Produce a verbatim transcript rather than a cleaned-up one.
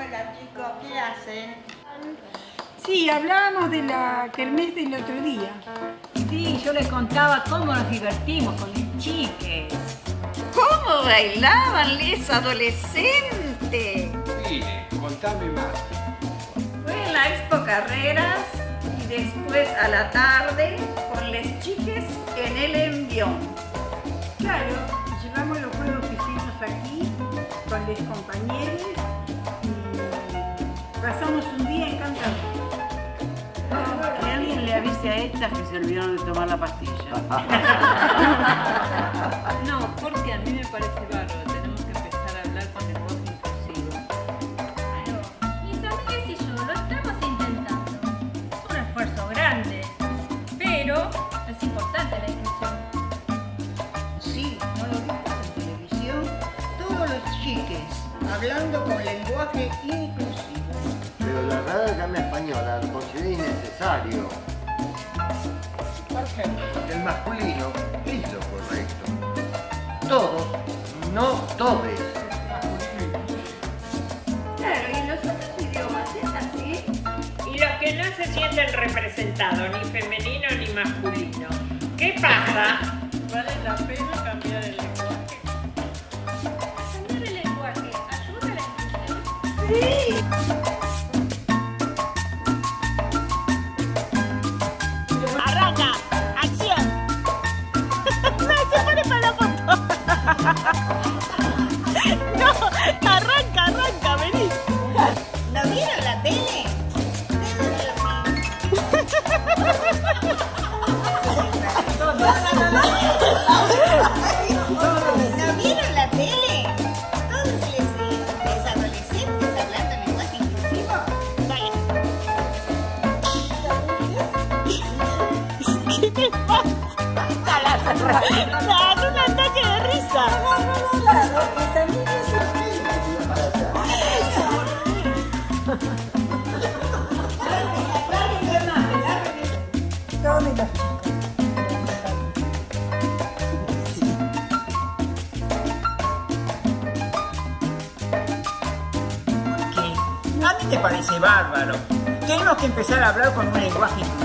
Hola chicos, ¿qué hacen? Sí, hablábamos de la kermés del otro día. Sí, yo les contaba cómo nos divertimos con los chiques. ¿Cómo bailaban les adolescentes? Mire, contame más. Fue en la Expo Carreras y después a la tarde con les chiques en el envión. Claro, llevamos los juegos que hicimos aquí con los compañeros y pasamos un día encantado. Que alguien le avise a estas que se olvidaron de tomar la pastilla. No, porque a mí me parece bárbaro. Tenemos que empezar a hablar con lenguaje inclusivo. Claro, mis amigas y yo lo estamos intentando. Es un esfuerzo grande, pero es importante la inclusión. Sí, ¿no lo viste en televisión? Todos los chiques hablando con lenguaje inclusivo. Pero la Real Academia Española lo considera innecesario. ¿Por qué? El masculino es lo correcto. Todos, no todes. Claro, y en los otros idiomas es así. Y los que no se sienten representados, ni femenino ni masculino. ¿Qué pasa? Vale la pena cambiar el lenguaje. Cambiar el lenguaje ayuda a la inclusión. Sí. Arranca, acción. No, se pone para la foto. No, arranca, arranca, vení. ¿No vieron la tele? ¿No vieron la tele? Todos los, los adolescentes hablando en lenguaje inclusivo. ¿Qué te pasa? Dale un ataque de risa. ¿Qué? ¿A mí te parece bárbaro? Tenemos que empezar a hablar con un lenguaje inclusivo.